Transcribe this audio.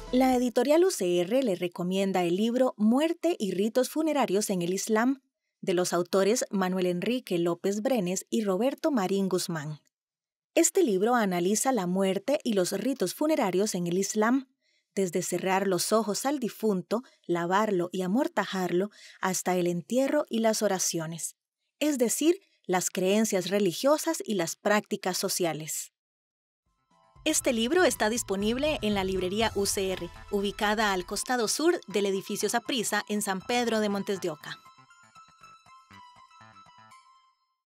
La editorial UCR le recomienda el libro Muerte y ritos funerarios en el Islam, de los autores Manuel Enrique López Brenes y Roberto Marín Guzmán. Este libro analiza la muerte y los ritos funerarios en el Islam, desde cerrar los ojos al difunto, lavarlo y amortajarlo, hasta el entierro y las oraciones, es decir, las creencias religiosas y las prácticas sociales. Este libro está disponible en la librería UCR, ubicada al costado sur del edificio Saprissa en San Pedro de Montes de Oca.